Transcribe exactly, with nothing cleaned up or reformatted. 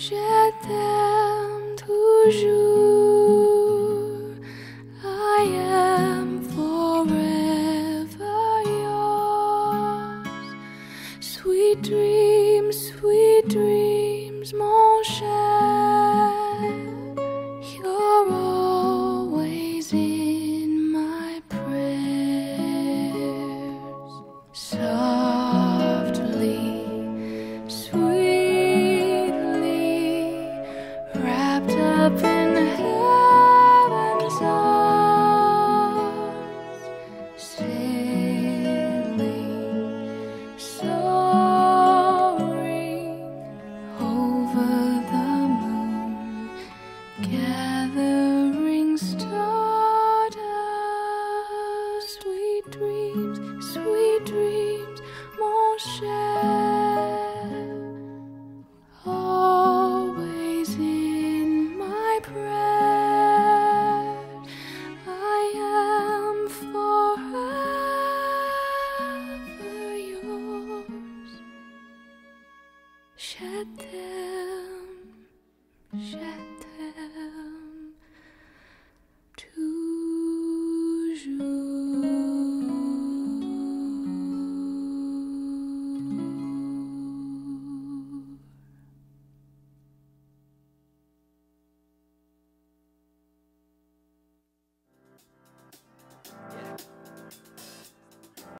Je t'aime toujours. I am forever yours. Sweet dreams, sweet dreams, mon cher. You're always in my prayers. Softly, sweetly, wrapped up in heaven's arms, sailing, soaring over the moon, gathering stardust. Sweet dreams, sweet dreams, mon cher. Always in my prayers. I am forever yours. Je t'aime.